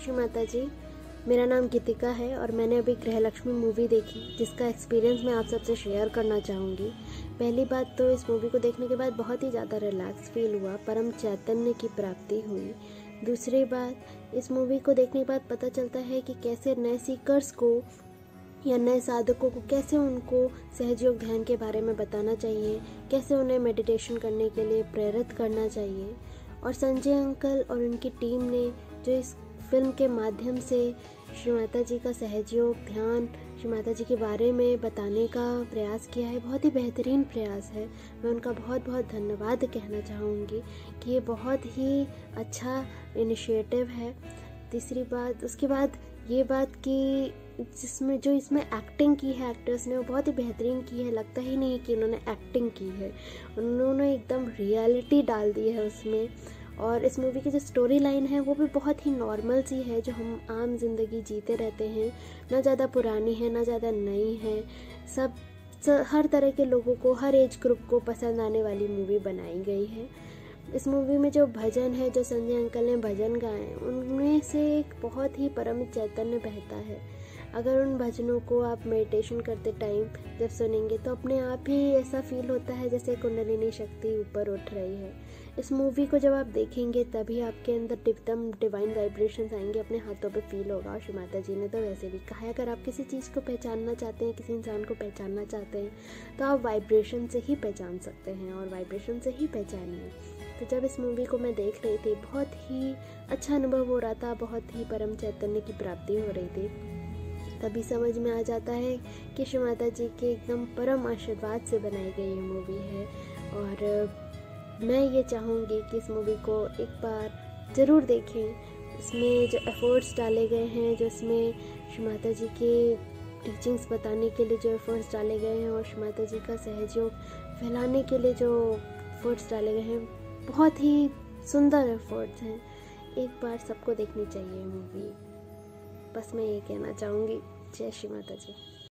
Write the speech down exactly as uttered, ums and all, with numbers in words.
श्री माता जी। मेरा नाम गीतिका है और मैंने अभी गृहलक्ष्मी मूवी देखी, जिसका एक्सपीरियंस मैं आप सबसे शेयर करना चाहूँगी। पहली बात तो इस मूवी को देखने के बाद बहुत ही ज़्यादा रिलैक्स फील हुआ, परम चैतन्य की प्राप्ति हुई। दूसरी बात, इस मूवी को देखने के बाद पता चलता है कि कैसे नए सीकर्स को या नए साधकों को कैसे उनको सहजयोग ध्यान के बारे में बताना चाहिए, कैसे उन्हें मेडिटेशन करने के लिए प्रेरित करना चाहिए। और संजय अंकल और उनकी टीम ने जो इस फिल्म के माध्यम से श्री माता जी का सहजयोग ध्यान, श्री माता जी के बारे में बताने का प्रयास किया है, बहुत ही बेहतरीन प्रयास है। मैं उनका बहुत बहुत धन्यवाद कहना चाहूँगी कि ये बहुत ही अच्छा इनिशिएटिव है। तीसरी बात, उसके बाद ये बात कि जिसमें जो इसमें एक्टिंग की है एक्टर्स ने, वो बहुत ही बेहतरीन की है। लगता ही नहीं कि उन्होंने एक्टिंग की है, उन्होंने एकदम रियलिटी डाल दी है उसमें। और इस मूवी की जो स्टोरी लाइन है वो भी बहुत ही नॉर्मल सी है, जो हम आम जिंदगी जीते रहते हैं। ना ज़्यादा पुरानी है ना ज़्यादा नई है, सब, सब हर तरह के लोगों को, हर एज ग्रुप को पसंद आने वाली मूवी बनाई गई है। इस मूवी में जो भजन है, जो संजय अंकल ने भजन गाए, उनमें से एक बहुत ही परम चैतन्य बहता है। अगर उन भजनों को आप मेडिटेशन करते टाइम जब सुनेंगे तो अपने आप ही ऐसा फील होता है जैसे कुंडलिनी शक्ति ऊपर उठ रही है। इस मूवी को जब आप देखेंगे तभी आपके अंदर एकदम डिवाइन वाइब्रेशंस आएंगे, अपने हाथों पे फील होगा। और श्री माता जी ने तो वैसे भी कहा है, अगर आप किसी चीज़ को पहचानना चाहते हैं, किसी इंसान को पहचानना चाहते हैं, तो आप वाइब्रेशन से ही पहचान सकते हैं और वाइब्रेशन से ही पहचानिए। तो जब इस मूवी को मैं देख रही थी, बहुत ही अच्छा अनुभव हो रहा था, बहुत ही परम चैतन्य की प्राप्ति हो रही थी। तभी समझ में आ जाता है कि श्री माता जी के एकदम परम आशीर्वाद से बनाई गई ये मूवी है। और मैं ये चाहूँगी कि इस मूवी को एक बार ज़रूर देखें। इसमें जो एफ़र्ट्स डाले गए हैं, जो इसमें श्री माता जी के टीचिंग्स बताने के लिए जो एफ़र्ट्स डाले गए हैं और श्री माता जी का सहयोग फैलाने के लिए जो एफ़र्ट्स डाले गए हैं, बहुत ही सुंदर एफ़र्ट्स हैं। एक बार सबको देखनी चाहिए मूवी, बस मैं ये कहना चाहूँगी। जय श्री माता जी।